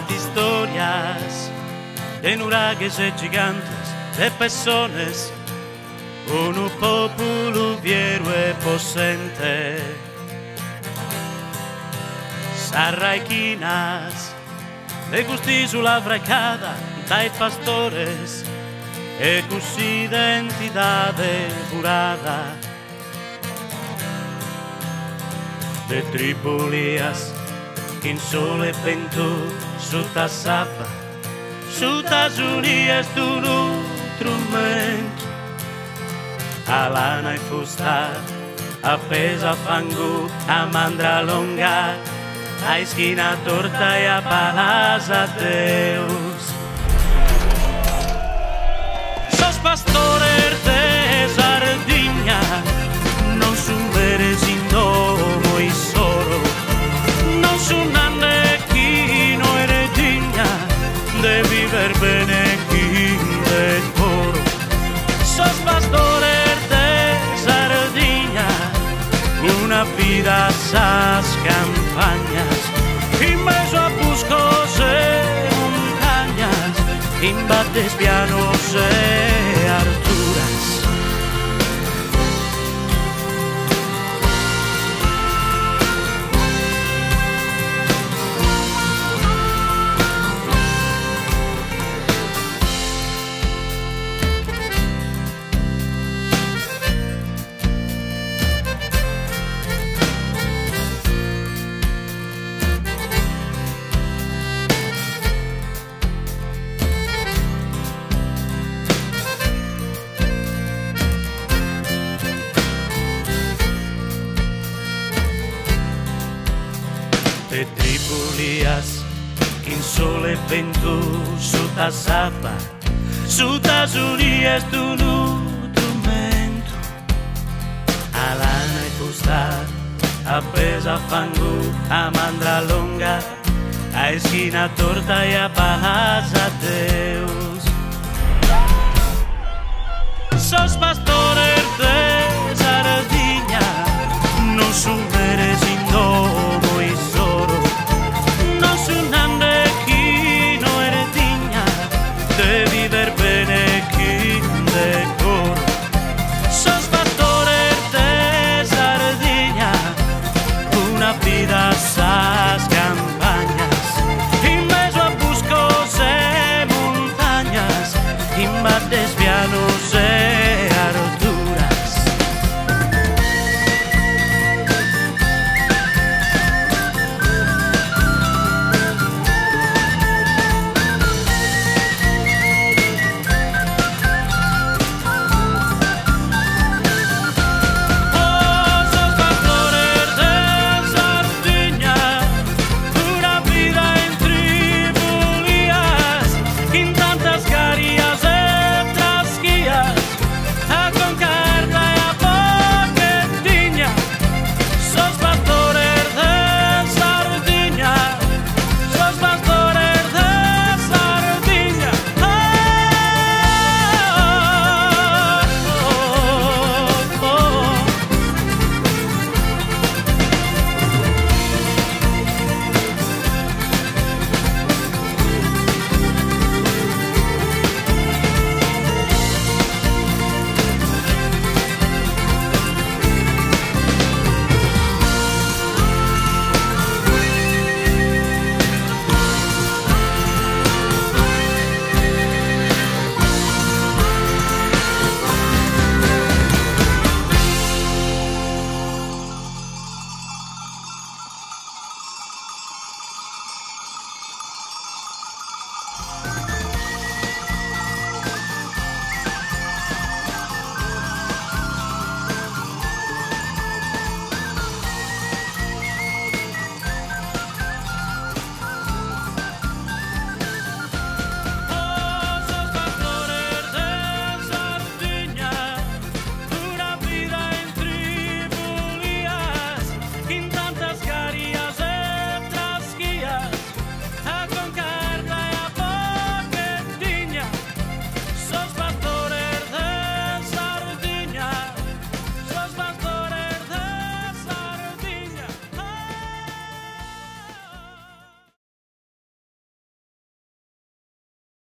historias de nuragues e gigantes, de personas, un popolo fiero e possente. Sarraiquinas, de gusti sulla fracada dai pastores, e così identidade curada. De Tripolias, in sole vento, sotto sappa, sotto Unies d'un strumento. A lana e fusta, appesa a fango, a mandra longa, a schina torta e a palasa Deus. Sos pastore de Sardigna, non son veres in domo e solo, non son annequino e regina, de viver bene chi de coro. Sos pastore de Sardigna, una vida sas campañas, in meso a buscos e montañas, in bates pianos e alturas. De Tripolias, in sole vento, sotto sappa, sotto Unies d'un strumento. A lana e fusta, appesa a fango, a mandra longa, a schina torta e a palasa Deus. Sos pastore